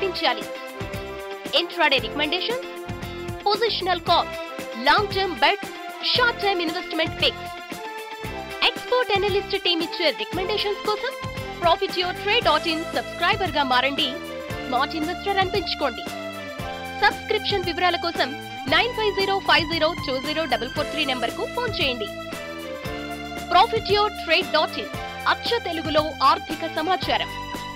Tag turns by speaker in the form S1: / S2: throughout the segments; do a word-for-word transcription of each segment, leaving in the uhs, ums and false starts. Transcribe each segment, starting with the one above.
S1: గుర్తించాలి. Intraday recommendations, positional calls, long term bets, short term investment picks. Expert analyst team ఇచ్చే recommendations కోసం Profitio trade dot in subscriber గా మారండి. Smart investor అనిపించుకోండి. Subscription వివరాల కోసం nine five zero five zero two zero double four three number కు phone చేయండి. Profitio trade dot in అచ్చ తెలుగులో ఆర్థిక సమాచారం.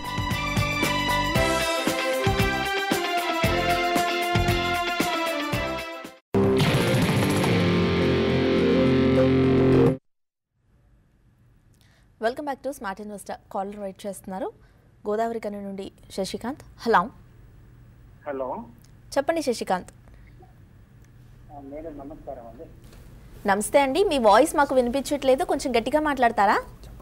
S2: Welcome back to smart investor. Caller wait చేస్తున్నారు. గోదావరి కని నుండి శశికాంత్. హలో
S3: హలో
S2: చెప్పండి శశికాంత్.
S3: మేడం నమస్కారం అండి.
S2: నమస్తే అండి, మీ వాయిస్ మాకు వినిపించట్లేదు, కొంచెం గట్టిగా మాట్లాడతారా?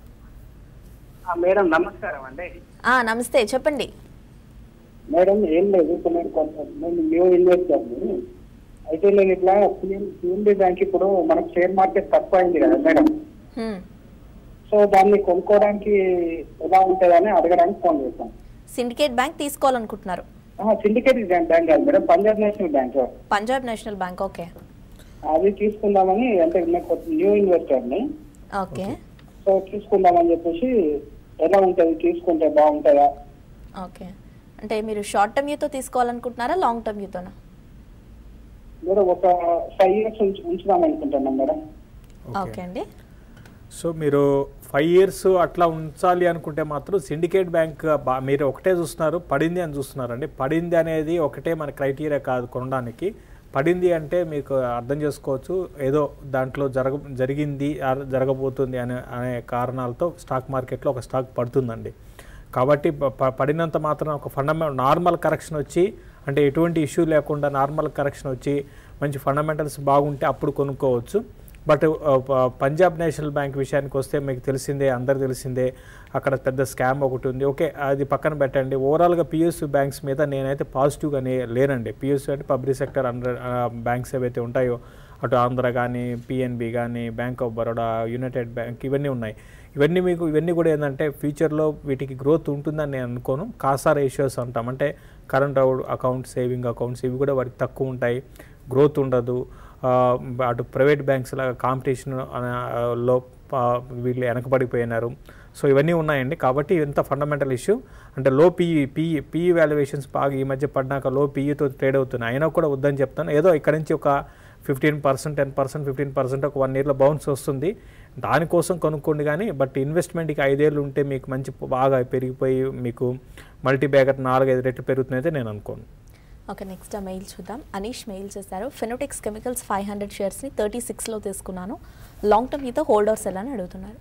S3: మేడం నమస్కారం అండి.
S2: నమస్తే చెప్పండి.
S3: మేడం ఏం లేదు, నేను కొంచెం నేను న్యూ ఇన్వెస్టర్ని. అయితే నేను ఇట్లా పిఎన్బి బ్యాంక్ ఇప్పుడు మనకు షేర్ మార్కెట్ తక్కువ అయింది కదా మేడం, సో దాన్ని కొనుక్కోవడానికి ఎలా ఉంటుందని అడగడానికి ఫోన్ చేస్తాను.
S2: సిండికేట్ బ్యాంక్ తీసుకోవాలనుకుంటున్నారు?
S3: సిండికేట్ బ్యాంక్ కాదు madam, Punjab national bank.
S2: Punjab national bank, okay.
S3: అది తీసుకుందామని, అంటే నేను న్యూ ఇన్వెస్టర్ని.
S2: ఓకే,
S3: సో తీసుకుందామని చెప్పేసి ఎలా ఉంటుంది, తీసుకుంటే బాగుంటుందా?
S2: ఓకే, అంటే మీరు షార్ట్ టర్మ్ యూతో తీసుకోవాలనుకుంటున్నారా, లాంగ్ టర్మ్ యూతోనా?
S3: మేడం ఒక ఫైవ్ ఇయర్స్ ఉంచుదాం అనుకుంటున్నాం మేడం.
S2: ఓకే అండి.
S4: సో మీరు ఫైవ్ ఇయర్స్ అట్లా ఉంచాలి అనుకుంటే మాత్రం సిండికేట్ బ్యాంక్ మీరు ఒకటే చూస్తున్నారు, పడింది అని చూస్తున్నారండి. పడింది అనేది ఒకటే మన క్రైటీరియా కాదు కొనడానికి. పడింది అంటే మీకు అర్థం చేసుకోవచ్చు, ఏదో దాంట్లో జరగ జరిగింది జరగబోతుంది అనే అనే కారణాలతో స్టాక్ మార్కెట్లో ఒక స్టాక్ పడుతుందండి. కాబట్టి పడినంత మాత్రం ఒక ఫండమెంటల్ నార్మల్ కరెక్షన్ వచ్చి, అంటే ఎటువంటి ఇష్యూ లేకుండా నార్మల్ కరెక్షన్ వచ్చి మంచి ఫండమెంటల్స్ బాగుంటే అప్పుడు కొనుక్కోవచ్చు. బట్ పంజాబ్ నేషనల్ బ్యాంక్ విషయానికి వస్తే మీకు తెలిసిందే, అందరు తెలిసిందే, అక్కడ పెద్ద స్కామ్ ఒకటి ఉంది. ఓకే, అది పక్కన పెట్టండి. ఓవరాల్గా పిఎస్యూ బ్యాంక్స్ మీద నేనైతే పాజిటివ్గానే లేనండి. పిఎస్యూ అంటే పబ్లిక్ సెక్టర్ అండర్ బ్యాంక్స్ ఏవైతే ఉంటాయో, అటు ఆంధ్ర కానీ, పిఎన్బి కానీ, bank of Baroda, united bank, ఇవన్నీ ఉన్నాయి. ఇవన్నీ మీకు ఇవన్నీ కూడా ఏంటంటే ఫ్యూచర్లో వీటికి గ్రోత్ ఉంటుందని నేను అనుకోను. కాసా రేషియోస్ అంటాం, అంటే కరెంట్ అకౌంట్, సేవింగ్ అకౌంట్స్, ఇవి కూడా వాటికి తక్కువ ఉంటాయి, గ్రోత్ ఉండదు. అటు ప్రైవేట్ బ్యాంక్స్ లాగా కాంపిటీషన్ లో వీళ్ళు వెనకబడిపోయినారు. సో ఇవన్నీ ఉన్నాయండి. కాబట్టి ఎంత ఫండమెంటల్ ఇష్యూ అంటే లో పీఈ పీఈ పీఈ వాల్యుయేషన్స్ బాగా ఈ మధ్య పడినాక లో పీఈతో ట్రేడ్ అవుతున్నాయి. అయినా కూడా వద్దని చెప్తాను. ఏదో ఇక్కడ నుంచి ఒక fifteen percent ten percent fifteen percent ఒక వన్ ఇయర్లో బౌన్స్ వస్తుంది, దానికోసం కొనుక్కోండి. కానీ బట్ ఇన్వెస్ట్మెంట్కి ఐదేళ్ళు ఉంటే మీకు మంచి బాగా పెరిగిపోయి మీకు మల్టీ బ్యాగర్ నాలుగైదు రెట్లు పెరుగుతుందైతే నేను అనుకోను.
S2: ఓకే, నెక్స్ట్ ఆ మెయిల్ చూద్దాం. అనీష్ మెయిల్ చేశారు. ఫెనోటెక్స్ కెమికల్స్ ఫైవ్ హండ్రెడ్ షేర్స్ని థర్టీ సిక్స్లో తీసుకున్నాను, లాంగ్ టర్మ్ ఈతో హోల్డర్స్ ఎలా అని అడుగుతున్నారు.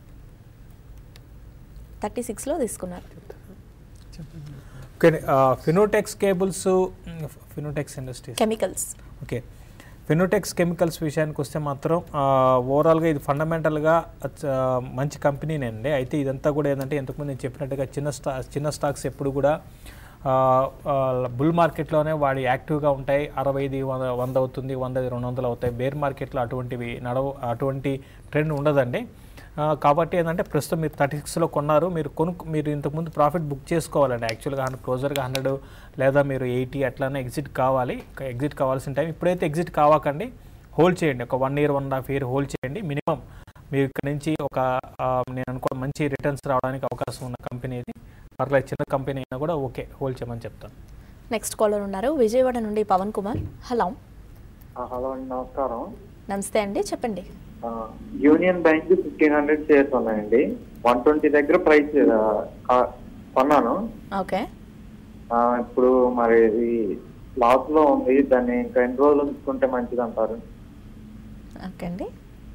S2: థర్టీ సిక్స్లో తీసుకున్నారు.
S4: Okay, Fineotex cables, Fineotex industries
S2: chemicals.
S4: Okay, Fineotex chemicals విషయానికి వస్తే మాత్రం ఓవరాల్గా ఇది ఫండమెంటల్గా మంచి కంపెనీనండి. అయితే ఇదంతా కూడా ఏంటంటే ఇంతకుముందు నేను చెప్పినట్టుగా చిన్న స్టా చిన్న స్టాక్స్ ఎప్పుడు కూడా బుల్ మార్కెట్లోనే వాడు యాక్టివ్గా ఉంటాయి. అరవైది వంద వంద అవుతుంది, వందది రెండు వందలు అవుతాయి. బేర్ మార్కెట్లో అటువంటివి నడవ అటువంటి ట్రెండ్ ఉండదండి. కాబట్టి ఏంటంటే ప్రస్తుతం మీరు థర్టీ సిక్స్లో కొన్నారు, మీరు కొను మీరు ఇంతకుముందు ప్రాఫిట్ బుక్ చేసుకోవాలండి. యాక్చువల్గా హండ్రెడ్ క్లోజర్గా హండ్రెడ్ లేదా మీరు ఎయిటీ అట్లానే ఎగ్జిట్ కావాలి. ఎగ్జిట్ కావాల్సిన టైం ఇప్పుడైతే ఎగ్జిట్ కావాకండి, హోల్డ్ చేయండి. ఒక one year one and half year hold చేయండి. మినిమం మీరు ఇక్కడ నుంచి ఒక నేను అనుకో మంచి రిటర్న్స్ రావడానికి అవకాశం ఉన్న కంపెనీ ఇది. పర్లేదు, చిన్న కంపెనీ అయినా కూడా ఓకే, హోల్డ్ చేయమని చెప్తాను.
S2: నెక్స్ట్ కాలర్ ఉన్నారు, విజయవాడ నుండి పవన్ కుమార్. హలో
S5: హలో అండి, నమస్కారం.
S2: నమస్తే అండి, చెప్పండి.
S5: Union bank fifteen hundred shares ఉన్నాయండి. వన్ ట్వంటీ దగ్గర ప్రైస్ కొన్నాను.
S2: ఓకే,
S5: ఇప్పుడు మరి లాస్ లో ఉంది, దాన్ని ఇంకా ఎన్ని రోజులు ఉంచుకుంటే మంచిది అంటారు?
S2: ఓకే అండి.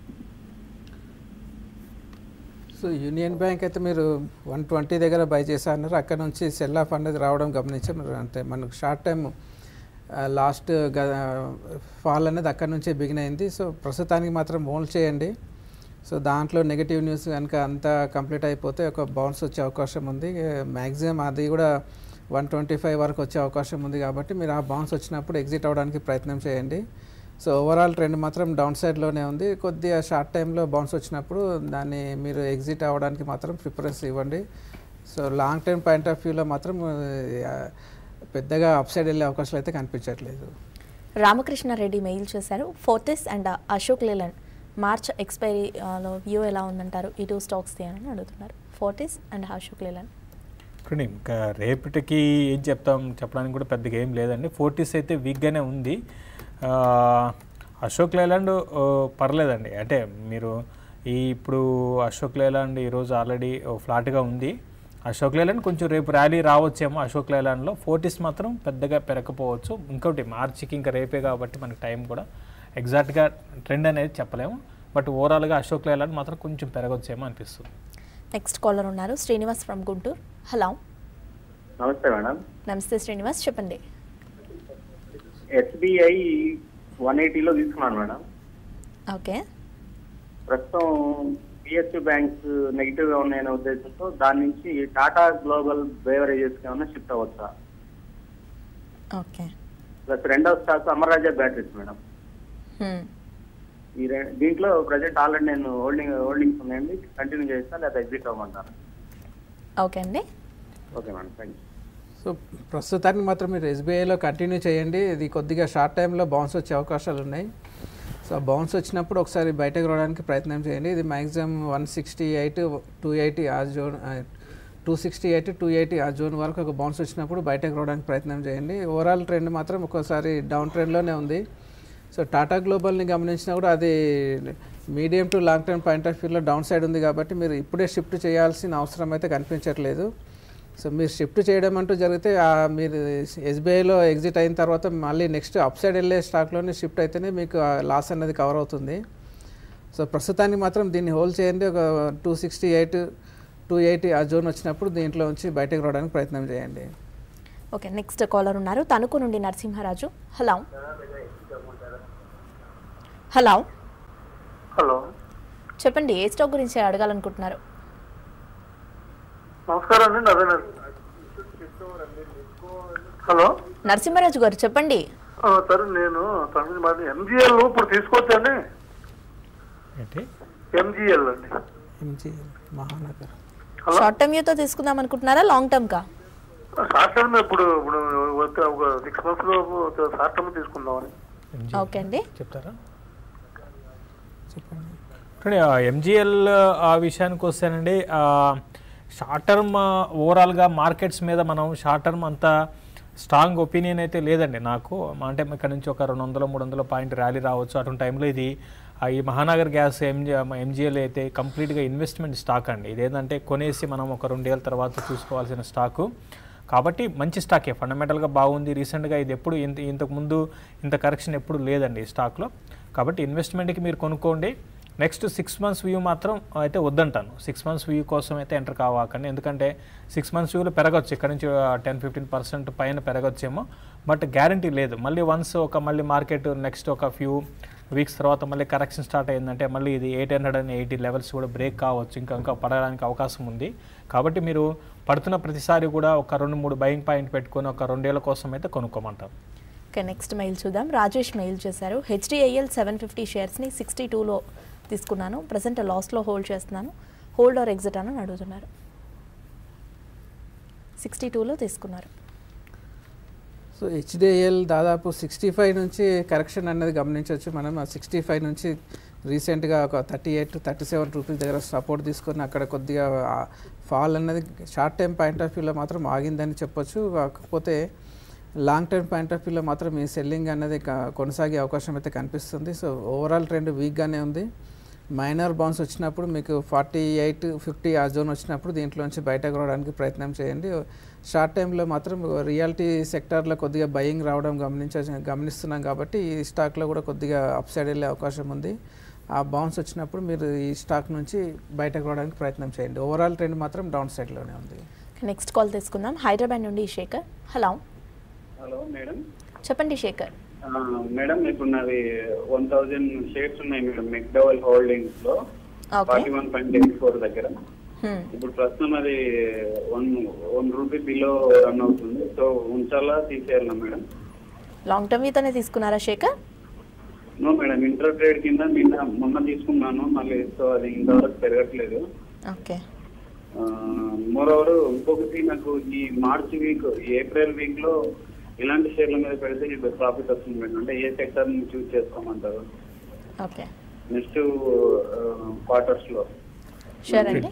S6: సో యూనియన్ బ్యాంక్ అయితే మీరు వన్ ట్వంటీ దగ్గర బై చేశారన్నారు, అక్కడ నుంచి సెల్ ఆఫ్ అనేది రావడం గమనించాం. అంటే మనకు షార్ట్ టైం లాస్ట్ ఫాల్ అనేది అక్కడ నుంచే బిగిన్ అయింది. సో ప్రస్తుతానికి మాత్రం హోల్డ్ చేయండి. సో దాంట్లో నెగిటివ్ న్యూస్ కనుక అంతా కంప్లీట్ అయిపోతే ఒక బౌన్స్ వచ్చే అవకాశం ఉంది. మ్యాక్సిమం అది కూడా వన్ ట్వంటీ ఫైవ్ వరకు వచ్చే అవకాశం ఉంది. కాబట్టి మీరు ఆ బౌన్స్ వచ్చినప్పుడు ఎగ్జిట్ అవ్వడానికి ప్రయత్నం చేయండి. సో ఓవరాల్ ట్రెండ్ మాత్రం డౌన్ సైడ్లోనే ఉంది. కొద్దిగా షార్ట్ టైంలో బౌన్స్ వచ్చినప్పుడు దాన్ని మీరు ఎగ్జిట్ అవ్వడానికి మాత్రం ప్రిఫరెన్స్ ఇవ్వండి. So long term point of వ్యూలో మాత్రం పెద్దగా అప్ సైడ్ వెళ్ళే అవకాశాలు అయితే కనిపించట్లేదు.
S2: రామకృష్ణారెడ్డి మెయిల్ చేశారు. Fortis and Ashok Leyland March ఎక్స్పైరీలో వ్యూ ఎలా ఉందంటారు, ఈ టూ స్టాక్స్ తీయాలని అడుగుతున్నారు. ఫోర్టిస్ అండ్ అశోక్ లేలాండ్
S4: చూడండి, ఇంకా రేపటికి ఏం చెప్తాం చెప్పడానికి కూడా పెద్దగా ఏం లేదండి. ఫోర్టిస్ అయితే వీక్గానే ఉంది. అశోక్ లేలాండ్ పర్లేదండి. అంటే మీరు ఈ ఇప్పుడు అశోక్ లేలాండ్ ఈరోజు ఆల్రెడీ ఫ్లాట్గా ఉంది. అశోక్ లేలాండ్ కొంచెం రేపు ర్యాలీ రావచ్చేమో. అశోక్ లేలాండ్లో ఫోర్టిస్ మాత్రం పెద్దగా పెరగకపోవచ్చు. ఇంకోటి మార్చికి ఇంకా రేపే కాబట్టి మనకి టైం కూడా ఎగ్జాక్ట్గా ట్రెండ్ అనేది చెప్పలేము. బట్ ఓవరాల్గా అశోక్ లేలాండ్ మాత్రం కొంచెం పెరగవచ్చేమో అనిపిస్తుంది.
S2: నెక్స్ట్ కాలర్ ఉన్నారు శ్రీనివాస్ ఫ్రమ్ గుంటూరు. హలో,
S7: నమస్తే మేడం.
S2: నమస్తే శ్రీనివాస్, చెప్పండి.
S7: ఎస్బీఐ వన్ ఎయిటీలో తీసుకున్నాను మేడం.
S2: ఓకే,
S7: ప్రస్తుతం పిఎస్యూ బ్యాంక్స్ నెగిటివ్ గా ఉన్నాయనే ఉద్దేశంతో దాని నుంచి టాటా గ్లోబల్ బేవరేజెస్ ఏమన్నా షిఫ్ట్ అవ్వచ్చా?
S2: ఓకే.
S7: ప్లస్ రెండవ స్టాక్ అమర్రాజా బ్యాటరీస్ మేడం. ఈ దీంట్లో ప్రజెంట్ ఆల్రెడీ నేను హోల్డింగ్ హోల్డింగ్స్ ఉన్నాయండి. కంటిన్యూ చేస్తా లేదా ఎగ్జిట్ అవ్వమంటారు?
S2: ఓకే అండి.
S7: Okay madam, thank you.
S6: So ప్రస్తుతానికి మాత్రం మీరు ఎస్బీఐలో కంటిన్యూ చేయండి. ఇది కొద్దిగా షార్ట్ టైంలో బౌన్స్ వచ్చే అవకాశాలు ఉన్నాయి. సో బౌన్స్ వచ్చినప్పుడు ఒకసారి బయటకు రావడానికి ప్రయత్నం చేయండి. ఇది maximum one sixty eight two eighty ఆ zone two sixty eight two eighty ఆ జోన్ వరకు ఒక బౌన్స్ వచ్చినప్పుడు బయటకు రావడానికి ప్రయత్నం చేయండి. ఓవరాల్ ట్రెండ్ మాత్రం ఒక్కోసారి డౌన్ ట్రెండ్లోనే ఉంది. సో టాటా గ్లోబల్ని గమనించినా కూడా అది medium to long term point of వ్యూలో డౌన్ సైడ్ ఉంది కాబట్టి మీరు ఇప్పుడే షిఫ్ట్ చేయాల్సిన అవసరం అయితే కనిపించట్లేదు. సో మీరు షిఫ్ట్ చేయడం అంటూ జరిగితే మీరు ఎస్బీఐలో ఎగ్జిట్ అయిన తర్వాత మళ్ళీ నెక్స్ట్ అప్ సైడ్ వెళ్ళే స్టాక్లోనే షిఫ్ట్ అయితేనే మీకు లాస్ అనేది కవర్ అవుతుంది. సో ప్రస్తుతానికి మాత్రం దీన్ని హోల్డ్ చేయండి. ఒక two sixty eight two eighty ఆ జోన్ వచ్చినప్పుడు దీంట్లో నుంచి బయటకు రావడానికి ప్రయత్నం చేయండి.
S2: ఓకే, నెక్స్ట్ కాలర్ ఉన్నారు తణుకు నుండి నరసింహరాజు. హలో హలో
S8: హలో,
S2: చెప్పండి, ఏ స్టాక్ గురించి అడగాలనుకుంటున్నారు?
S8: నమస్కారం అండి. అదే హలో
S2: నరసింహరాజు గారు చెప్పండి.
S8: సార్ నేను ఎంజిఎల్ ఇప్పుడు తీసుకొచ్చండి. ఎంజిఎల్ అండి,
S6: ఎంజిఎల్ మహానగర్.
S2: షార్ట్ టర్మ్ యూతో తీసుకుందాం అనుకుంటున్నారా, లాంగ్ టర్మ్ కా?
S8: షార్ట్ టర్మ్ ఇప్పుడు ఇప్పుడు ఒక సిక్స్ మంత్స్ లో షార్ట్ టర్మ్ తీసుకుందామని.
S2: ఓకే అండి,
S4: చెప్తారా? చెప్పండి. ఎంజిఎల్ ఆ విషయానికి వస్తేనండి, షార్ట్ టర్మ్ ఓవరాల్గా మార్కెట్స్ మీద మనం షార్ట్ టర్మ్ అంత స్ట్రాంగ్ ఒపీనియన్ అయితే లేదండి నాకు. అంటే ఇక్కడ నుంచి ఒక రెండు వందల మూడు వందల పాయింట్ ర్యాలీ రావచ్చు. అటువంటి టైంలో ఇది ఈ మహానగర్ గ్యాస్ ఎంజి ఎంజిఎల్ అయితే కంప్లీట్గా ఇన్వెస్ట్మెంట్ స్టాక్ అండి. ఇదేంటంటే కొనేసి మనం ఒక రెండేళ్ళ తర్వాత చూసుకోవాల్సిన స్టాకు కాబట్టి మంచి స్టాకే, ఫండమెంటల్గా బాగుంది. రీసెంట్గా ఇది ఎప్పుడు ఇంత ఇంతకుముందు ఇంత కరెక్షన్ ఎప్పుడు లేదండి ఈ స్టాక్లో. కాబట్టి ఇన్వెస్ట్మెంట్కి మీరు కొనుక్కోండి. నెక్స్ట్ సిక్స్ మంత్స్ వ్యూ మాత్రం అయితే వద్దంటాను. సిక్స్ మంత్స్ వ్యూ కోసం అయితే ఎంటర్ కావాకండి. ఎందుకంటే సిక్స్ మంత్స్ వ్యూలో పెరగచ్చు, ఇక్కడ నుంచి టెన్ ఫిఫ్టీన్ పర్సెంట్ పైన పెరగచ్చేమో. బట్ గ్యారంటీ లేదు. మళ్ళీ వన్స్ ఒక మళ్ళీ మార్కెట్ నెక్స్ట్ ఒక ఫ్యూ వీక్స్ తర్వాత మళ్ళీ కరెక్షన్ స్టార్ట్ అయిందంటే మళ్ళీ ఇది eight hundred and eighty levels కూడా బ్రేక్ కావచ్చు, ఇంకా ఇంకా పడడానికి అవకాశం ఉంది. కాబట్టి మీరు పడుతున్న ప్రతిసారి కూడా ఒక రెండు మూడు బయింగ్ పాయింట్ పెట్టుకొని ఒక రెండేళ్ల కోసం అయితే కొనుక్కోమంటారు.
S2: ఓకే, నెక్స్ట్ మెయిల్ చూద్దాం. రాజేష్ మెయిల్ చేశారు. హెచ్డిఐఎల్ సెవెన్ ఫిఫ్టీ షేర్స్ని సిక్స్టీ టూలో తీసుకున్నాను, ప్రజెంట్ లాస్ట్లో హోల్డ్ చేస్తున్నాను, హోల్డ్ ఆర్ ఎగ్జిట్ అని అడుగుతున్నారు. సిక్స్టీ టూలో తీసుకున్నారు.
S6: సో హెచ్డిఐఎల్ దాదాపు సిక్స్టీ ఫైవ్ నుంచి కరెక్షన్ అనేది గమనించవచ్చు మనం. ఆ సిక్స్టీ ఫైవ్ నుంచి రీసెంట్గా ఒక thirty eight thirty seven rupees దగ్గర సపోర్ట్ తీసుకొని అక్కడ కొద్దిగా ఫాల్ అనేది షార్ట్ టైం పాయింట్ ఆఫ్ వ్యూలో మాత్రం ఆగిందని చెప్పొచ్చు. కాకపోతే లాంగ్ టర్మ్ పాయింట్ ఆఫ్ వ్యూలో మాత్రం ఈ సెల్లింగ్ అనేది కొనసాగే అవకాశం అయితే కనిపిస్తుంది. సో ఓవరాల్ ట్రెండ్ వీక్గానే ఉంది. మైనర్ బౌన్స్ వచ్చినప్పుడు మీకు ఫార్టీ ఎయిట్ ఫిఫ్టీ ఆ జోన్ వచ్చినప్పుడు దీంట్లోంచి బయటకు రావడానికి ప్రయత్నం చేయండి. షార్ట్ టైంలో మాత్రం రియాలిటీ సెక్టార్లో కొద్దిగా బయింగ్ రావడం గమనించ గమనిస్తున్నాం కాబట్టి ఈ స్టాక్లో కూడా కొద్దిగా అప్ సైడ్ వెళ్ళే అవకాశం ఉంది. ఆ బౌన్స్ వచ్చినప్పుడు మీరు ఈ స్టాక్ నుంచి బయటకు రావడానికి ప్రయత్నం చేయండి. ఓవరాల్ ట్రెండ్ మాత్రం డౌన్ సైడ్లోనే ఉంది.
S2: నెక్స్ట్ కాల్ తీసుకుందాం. హైదరాబాద్ నుండి శేఖర్. హలో
S3: హలో మేడం,
S2: చెప్పండి శేఖర్.
S3: మేడం ఇప్పుడు నాది వన్ థౌజండ్ షేర్స్ ఉన్నాయి మేడం మెక్డవల్ హోల్డింగ్స్ లో forty one point eight four దగ్గర. ఇప్పుడు ప్రస్తుతం అది one one rupee below run అవుతుంది. సో ఉంచాలా తీసేయాలా మేడం?
S2: లాంగ్ టర్మ్ మీతోనే తీసుకున్నారా Shekhar?
S3: No madam, inter trade కింద నిన్న మొన్న తీసుకున్నాను మళ్ళీ. సో అది ఇంతవరకు పెరగట్లేదు.
S2: ఓకే,
S9: మోరోవర్ ఇంకొకటి నాకు ఈ మార్చ్ వీక్ ఏప్రిల్ వీక్ లో ఇలాంటి షేర్ల మీద పెడితే ప్రాఫిట్ వస్తుంది మేడం. అంటే ఏ సెక్టర్ ని చూస్ చేసుకోమంటారు
S2: ఓకే
S9: నెక్స్ట్ క్వార్టర్స్ లో?
S2: షూర్ అండి.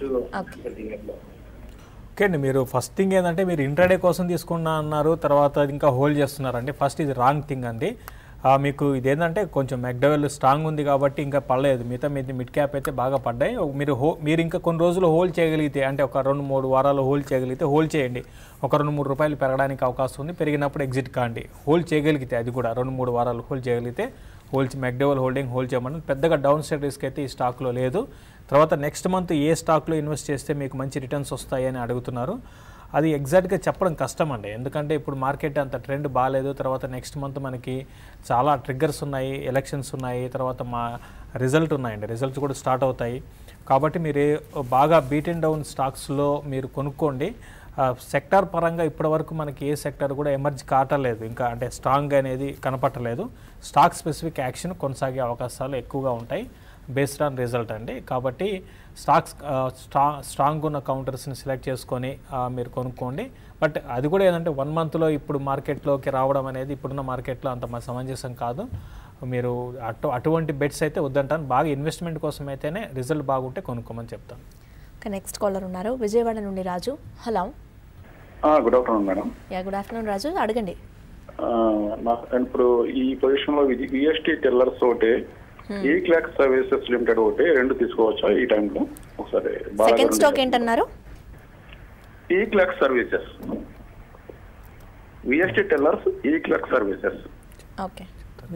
S4: ఓకే అండి, మీరు ఫస్ట్ థింగ్ ఏంటంటే మీరు ఇంట్రాడే కోసం తీసుకున్నా అన్నారు, తర్వాత ఇంకా హోల్డ్ చేస్తున్నారండి. ఫస్ట్ ఇది రాంగ్ థింగ్ అండి. మీకు ఇదేంటంటే కొంచెం మెక్డవెల్ స్ట్రాంగ్ ఉంది కాబట్టి ఇంకా పడలేదు, మిగతా మీద మిడ్ క్యాప్ అయితే బాగా పడ్డాయి. మీరు హో మీరు ఇంకా కొన్ని రోజులు హోల్డ్ చేయగలిగితే, అంటే ఒక రెండు మూడు వారాలు హోల్డ్ చేయగలిగితే హోల్డ్ చేయండి. ఒక రెండు మూడు రూపాయలు పెరగడానికి అవకాశం ఉంది, పెరిగినప్పుడు ఎగ్జిట్ కాండి. హోల్డ్ చేయగలిగితే అది కూడా రెండు మూడు వారాలు హోల్డ్ చేయగలిగితే హోల్డ్ మెక్డవెల్ హోల్డింగ్ హోల్డ్ చేయమని. పెద్దగా డౌన్ సైడ్ రిస్క్ అయితే ఈ స్టాక్లో లేదు. తర్వాత నెక్స్ట్ మంత్ ఏ స్టాక్లో ఇన్వెస్ట్ చేస్తే మీకు మంచి రిటర్న్స్ వస్తాయి అని అడుగుతున్నారు. అది ఎగ్జాక్ట్గా చెప్పడం కష్టం అండి, ఎందుకంటే ఇప్పుడు మార్కెట్ అంత ట్రెండ్ బాగాలేదు. తర్వాత నెక్స్ట్ మంత్ మనకి చాలా ట్రిగ్గర్స్ ఉన్నాయి, ఎలక్షన్స్ ఉన్నాయి, తర్వాత మా రిజల్ట్ ఉన్నాయండి, రిజల్ట్స్ కూడా స్టార్ట్ అవుతాయి. కాబట్టి మీరు బాగా బీట్ అండ్ డౌన్ స్టాక్స్లో మీరు కొనుక్కోండి. సెక్టార్ పరంగా ఇప్పటివరకు మనకి ఏ సెక్టర్ కూడా ఎమర్జ్ కావట్లేదు ఇంకా, అంటే స్ట్రాంగ్ అనేది కనపట్టలేదు. స్టాక్ స్పెసిఫిక్ యాక్షన్ కొనసాగే అవకాశాలు ఎక్కువగా ఉంటాయి బేస్డ్ ఆన్ రిజల్ట్ అండి. కాబట్టి స్టాక్స్ స్ట్రా స్ట్రాంగ్ ఉన్న కౌంటర్స్ని సెలెక్ట్ చేసుకొని మీరు కొనుక్కోండి. బట్ అది కూడా ఏంటంటే వన్ మంత్లో ఇప్పుడు మార్కెట్లోకి రావడం అనేది ఇప్పుడున్న మార్కెట్లో అంత సమంజసం కాదు. మీరు అటు అటువంటి బెట్స్ అయితే వద్దంటాను. బాగా ఇన్వెస్ట్మెంట్ కోసం అయితేనే రిజల్ట్ బాగుంటే కొనుక్కోమని చెప్తాను.
S2: నెక్స్ట్ కాలర్ ఉన్నారు విజయవాడ నుండి Raju. Hello,
S10: good afternoon madam.
S2: Yeah good afternoon Raju, అడగండి.
S10: ఇప్పుడు ఈ పొజిషన్ లో విఎస్టీ టెల్లర్స్ ఒకటి, ఈ క్లాక్ సర్వీసెస్ లిమిటెడ్ ఒకటి, రెండు తీసుకోవచ్చా ఈ టైంలో? ఒకసారి
S2: సెకండ్ స్టాక్ ఏంటన్నారు?
S10: EClerx services, VST tillers, eClerx services.
S2: Okay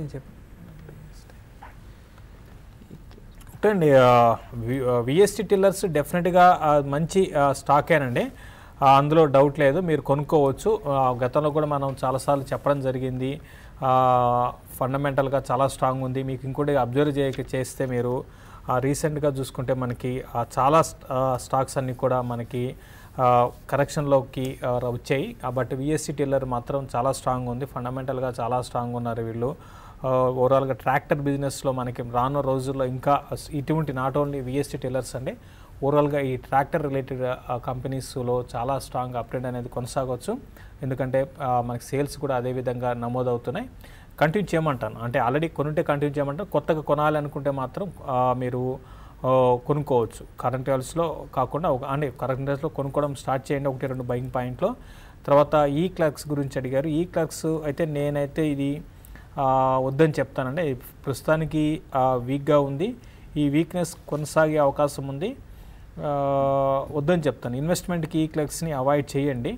S4: అండి, విఎస్టీ టిల్లర్స్ డెఫినెట్గా మంచి స్టాకేనండి, అందులో డౌట్ లేదు, మీరు కొనుక్కోవచ్చు. గతంలో కూడా మనం చాలాసార్లు చెప్పడం జరిగింది, ఫండమెంటల్గా చాలా స్ట్రాంగ్ ఉంది. మీకు ఇంకోటి అబ్జర్వ్ చేయ చేస్తే మీరు రీసెంట్గా చూసుకుంటే మనకి చాలా స్టాక్స్ అన్నీ కూడా మనకి కరెక్షన్లోకి వచ్చాయి. బట్ విఎస్టీ టిల్లర్ మాత్రం చాలా స్ట్రాంగ్ ఉంది, ఫండమెంటల్గా చాలా స్ట్రాంగ్ ఉన్నారు వీళ్ళు. ఓవరాల్గా ట్రాక్టర్ బిజినెస్లో మనకి రానున్న రోజుల్లో ఇంకా ఇటువంటి నాట్ ఓన్లీ విఎస్టీ టెల్లర్స్ అండి, ఓవరాల్గా ఈ ట్రాక్టర్ రిలేటెడ్ కంపెనీస్లో చాలా స్ట్రాంగ్ అప్ ట్రెండ్ అనేది కొనసాగవచ్చు. ఎందుకంటే మనకి సేల్స్ కూడా అదేవిధంగా నమోదవుతున్నాయి. కంటిన్యూ చేయమంటాను, అంటే ఆల్రెడీ కొనుంటే కంటిన్యూ చేయమంటాను. కొత్తగా కొనాలనుకుంటే మాత్రం మీరు కొనుక్కోవచ్చు. కరెంట్ లెవెల్స్లో కాకుండా ఒక అంటే కరెంట్ లెవెల్స్లో కొనుక్కోవడం స్టార్ట్ చేయండి, ఒకటి రెండు బయింగ్ పాయింట్లో. తర్వాత ఈ క్లర్క్స్ గురించి అడిగారు. ఈ క్లర్క్స్ అయితే నేనైతే ఇది వద్దని చెప్తానండి. ప్రస్తుతానికి వీక్గా ఉంది, ఈ వీక్నెస్ కొనసాగే అవకాశం ఉంది, వద్దని చెప్తాను. ఇన్వెస్ట్మెంట్కి ఈ క్లర్క్స్ని అవాయిడ్ చేయండి.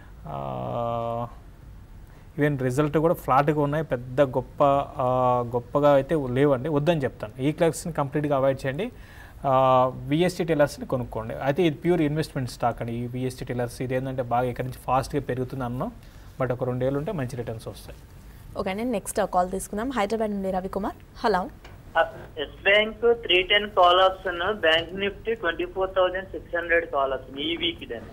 S4: ఈవెన్ రిజల్ట్ కూడా ఫ్లాట్గా ఉన్నాయి, పెద్ద గొప్ప గొప్పగా అయితే లేవండి, వద్దని చెప్తాను. ఈ క్లర్క్స్ని కంప్లీట్గా అవాయిడ్ చేయండి. విఎస్టీ టెల్లర్స్ని కొనుక్కోండి. అయితే ఇది ప్యూర్ ఇన్వెస్ట్మెంట్ స్టాక్ అండి. ఈ విఎస్టీ టెల్లర్స్ ఇది ఏంటంటే బాగా ఇక్కడి నుంచి ఫాస్ట్గా పెరుగుతుంది అన్నాం, బట్ ఒక రెండేళ్ళు ఉంటే మంచి రిటర్న్స్ వస్తాయి.
S2: ఓకే అండి, నెక్స్ట్ కాల్ తీసుకుందాం. హైదరాబాద్ నుండి Ravikumar. Hello.
S11: Yes bank three ten call option, bank Nifty twenty four thousand six hundred call option ఈ వీక్ ఇదండి.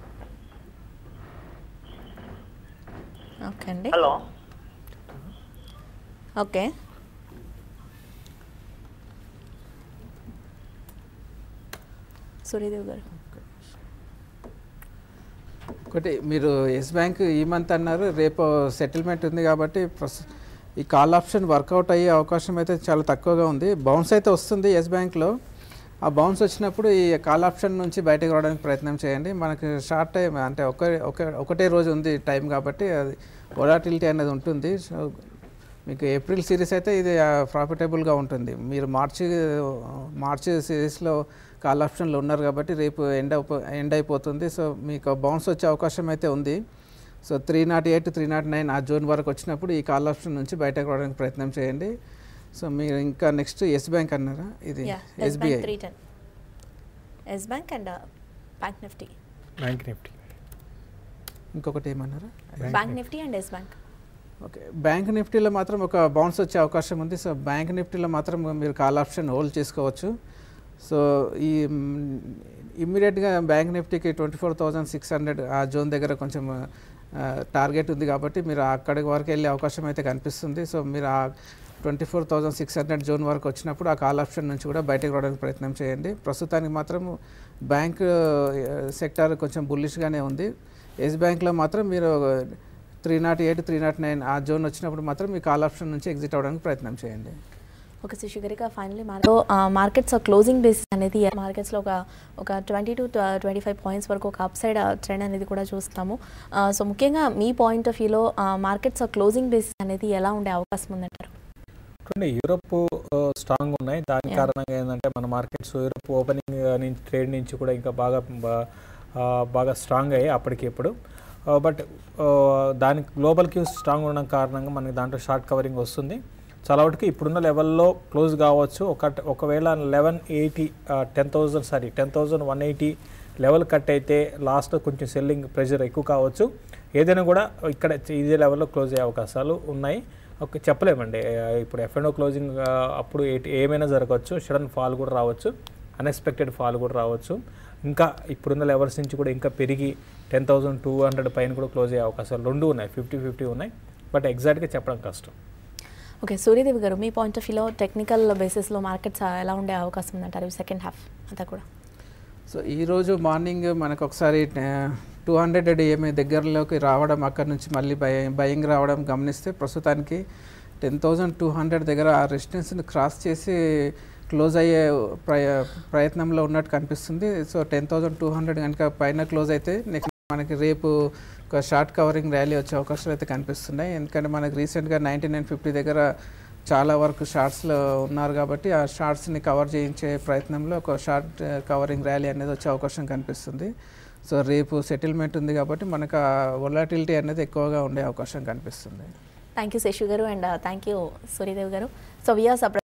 S2: ఓకే అండి.
S11: హలో.
S2: ఓకే, సూర్యదేవ్ గారు.
S6: ఒకటి మీరు ఎస్ బ్యాంక్ ఈ మంత్ అన్నారు, రేపు సెటిల్మెంట్ ఉంది కాబట్టి ఈ కాల్ ఆప్షన్ వర్కౌట్ అయ్యే అవకాశం అయితే చాలా తక్కువగా ఉంది. బౌన్స్ అయితే వస్తుంది ఎస్ బ్యాంక్లో. ఆ బౌన్స్ వచ్చినప్పుడు ఈ కాల్ ఆప్షన్ నుంచి బయటకు రావడానికి ప్రయత్నం చేయండి. మనకి షార్ట్ టైం అంటే ఒక ఒకటే రోజు ఉంది టైం కాబట్టి అది వొలాటిలిటీ అనేది ఉంటుంది. సో మీకు ఏప్రిల్ సిరీస్ అయితే ఇది ప్రాఫిటబుల్గా ఉంటుంది. మీరు మార్చి మార్చి సిరీస్లో కాల్ ఆప్షన్లో ఉన్నారు కాబట్టి రేపు ఎండ్ అయిపో ఎండ్ అయిపోతుంది. సో మీకు బౌన్స్ వచ్చే అవకాశం అయితే ఉంది. So three nought eight three nought nine ఆ జోన్ వరకు వచ్చినప్పుడు ఈ కాల్ ఆప్షన్ నుంచి బయటకు రావడానికి ప్రయత్నం చేయండి. సో మీరు ఇంకా నెక్స్ట్ ఎస్ బ్యాంక్ అన్నారా? ఇది SBI,
S2: Yes bank and bank Nifty.
S4: Bank Nifty
S6: ఇంకొకటి ఏమన్నారా?
S2: Bank Nifty and Yes bank.
S6: Okay, bank నిఫ్టీలో మాత్రం ఒక బౌన్స్ వచ్చే అవకాశం ఉంది. సో బ్యాంక్ నిఫ్టీలో మాత్రం మీరు కాల్ ఆప్షన్ హోల్డ్ చేసుకోవచ్చు. సో ఈ ఇమ్మీడియట్గా బ్యాంక్ నిఫ్టీకి twenty four thousand six hundred ఆ జోన్ దగ్గర కొంచెం టార్గెట్ ఉంది కాబట్టి మీరు అక్కడి వరకు వెళ్ళే అవకాశం అయితే కనిపిస్తుంది. సో మీరు twenty four thousand six hundred zone వరకు వచ్చినప్పుడు ఆ కాల్ ఆప్షన్ నుంచి కూడా బయటకు రావడానికి ప్రయత్నం చేయండి. ప్రస్తుతానికి మాత్రం బ్యాంక్ సెక్టార్ కొంచెం బుల్లిష్గానే ఉంది. ఎస్ బ్యాంక్లో మాత్రం మీరు three nought eight three nought nine ఆ జోన్ వచ్చినప్పుడు మాత్రం మీ కాల్ ఆప్షన్ నుంచి ఎగ్జిట్ అవ్వడానికి ప్రయత్నం చేయండి.
S2: ఓకే శశి గారు, ఇక finally market markets closing basis అనేది మార్కెట్స్లో ఒక ఒక twenty to twenty five points వరకు ఒక అప్ సైడ్ ట్రెండ్ అనేది కూడా చూస్తాము. సో ముఖ్యంగా మీ పాయింట్ ఆఫ్ వ్యూలో మార్కెట్స్ క్లోజింగ్ బేసిస్ అనేది ఎలా ఉండే అవకాశం ఉందంటారు?
S4: యూరోప్ స్ట్రాంగ్ ఉన్నాయి. దాని కారణంగా ఏంటంటే మన మార్కెట్స్ యూరోప్ ఓపెనింగ్ నుంచి ట్రేడ్ నుంచి కూడా ఇంకా బాగా బాగా స్ట్రాంగ్ అయ్యాయి అప్పటికి ఇప్పుడు. బట్ దానికి గ్లోబల్ క్యూస్ స్ట్రాంగ్ ఉండడం కారణంగా మనకి దాంట్లో షార్ట్ కవరింగ్ వస్తుంది. చాలా వరకు ఇప్పుడున్న లెవెల్లో క్లోజ్ కావచ్చు. ఒక ఒకవేళ eleven eighty ten thousand sorry ten thousand one eighty level cut అయితే లాస్ట్లో కొంచెం సెల్లింగ్ ప్రెషర్ ఎక్కువ కావచ్చు. ఏదైనా కూడా ఇక్కడ ఇదే లెవెల్లో క్లోజ్ అయ్యే అవకాశాలు ఉన్నాయి. ఓకే, చెప్పలేమండి. ఇప్పుడు ఎఫ్ అండ్ ఓ క్లోజింగ్ అప్పుడు ఏమైనా జరగవచ్చు. సడన్ ఫాల్ కూడా రావచ్చు, అన్ఎక్స్పెక్టెడ్ ఫాల్ కూడా రావచ్చు. ఇంకా ఇప్పుడున్న లెవెల్స్ నుంచి కూడా ఇంకా పెరిగి టెన్ థౌజండ్ టూ హండ్రెడ్ పైన కూడా క్లోజ్ అయ్యే అవకాశాలు రెండు ఉన్నాయి. ఫిఫ్టీ ఫిఫ్టీ ఉన్నాయి, బట్ ఎగ్జాక్ట్గా చెప్పడం కష్టం.
S2: ఓకే సూర్యదేవి గారు, మీ పాయింట్ ఆఫ్ వ్యూలో టెక్నికల్ బేసిస్లో మార్కెట్స్ ఎలా ఉండే అవకాశం ఉందంటారు సెకండ్ హాఫ్ అంతా కూడా?
S6: సో ఈరోజు మార్నింగ్ మనకు ఒకసారి టూ హండ్రెడ్ డిఎంఏ దగ్గరలోకి రావడం, అక్కడ నుంచి మళ్ళీ బయ బయింగ్ రావడం గమనిస్తే ప్రస్తుతానికి టెన్ థౌజండ్ టూ హండ్రెడ్ దగ్గర ఆ రెసిస్టెన్స్ని క్రాస్ చేసి క్లోజ్ అయ్యే ప్రయ ప్రయత్నంలో ఉన్నట్టు కనిపిస్తుంది. So ten thousand two hundred కనుక పైన క్లోజ్ అయితే నెక్స్ట్ మనకి రేపు ఒక షార్ట్ కవరింగ్ ర్యాలీ వచ్చే అవకాశాలు అయితే కనిపిస్తున్నాయి. ఎందుకంటే మనకి రీసెంట్గా నైంటీ నైన్ ఫిఫ్టీ దగ్గర చాలా వరకు షార్ట్స్లో ఉన్నారు కాబట్టి ఆ షార్ట్స్ని కవర్ చేయించే ప్రయత్నంలో ఒక షార్ట్ కవరింగ్ ర్యాలీ అనేది వచ్చే అవకాశం కనిపిస్తుంది. సో రేపు సెటిల్మెంట్ ఉంది కాబట్టి మనకు ఆ వొలాటిలిటీ అనేది ఎక్కువగా ఉండే అవకాశం కనిపిస్తుంది.
S2: థ్యాంక్ యూ శశి గారు అండ్ థ్యాంక్ యూ సూర్యదేవి గారు. So we are